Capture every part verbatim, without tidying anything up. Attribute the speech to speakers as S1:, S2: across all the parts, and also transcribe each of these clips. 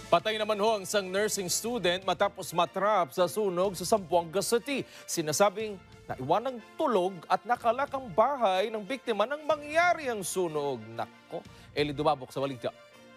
S1: Patay naman ho ang isang nursing student matapos matrap sa sunog sa Zamboanga City. Sinasabing naiwanang tulog at nakalakang bahay ng biktima nang mangyari ang sunog. Nako, Eli Dumabok sa balita.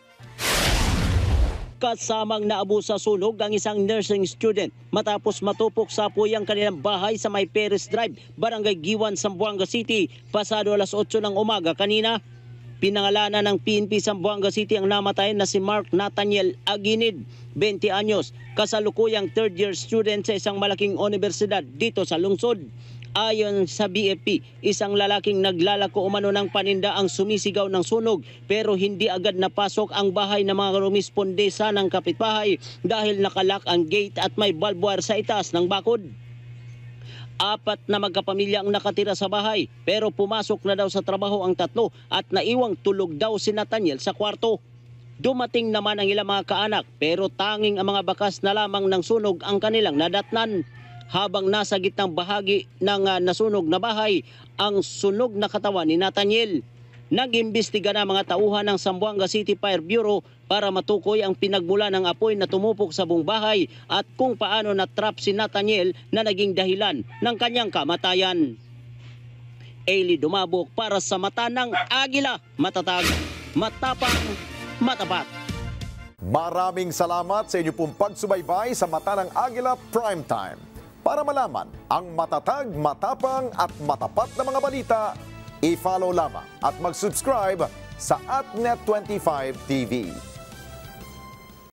S2: Kasamang naabo sa sunog ang isang nursing student matapos matupok sa apoy ang kanilang bahay sa May Perez Drive, Barangay Giwan, Zamboanga City, pasado alas otso ng umaga kanina. Pinangalanan ng P N P Zamboanga City ang namatay na si Mark Nathaniel Aguinid, twenty anyos, kasalukuyang third year student sa isang malaking universidad dito sa lungsod. Ayon sa B F P, isang lalaking naglalako umano ng paninda ang sumisigaw ng sunog pero hindi agad napasok ang bahay ng mga rumispondesa ng kapitbahay dahil nakalak ang gate at may barbed wire sa itaas ng bakod. Apat na magkapamilya ang nakatira sa bahay pero pumasok na daw sa trabaho ang tatlo at naiwang tulog daw si Nathaniel sa kwarto. Dumating naman ang ilang mga kaanak pero tanging ang mga bakas na lamang ng sunog ang kanilang nadatnan. Habang nasa gitnang bahagi ng uh, nasunog na bahay ang sunog na katawan ni Nathaniel. Nag-imbestiga na mga tauhan ng Zamboanga City Fire Bureau para matukoy ang pinagmula ng apoy na tumupok sa buong bahay at kung paano natrap si Nathaniel na naging dahilan ng kanyang kamatayan. Eli Dumabok para sa Mata ng Agila, matatag, matapang, matapat.
S3: Maraming salamat sa inyo pong pagsubaybay sa Mata ng Agila Primetime. Para malaman ang matatag, matapang at matapat na mga balita, i-follow lamang at mag-subscribe sa AtNet twenty-five T V.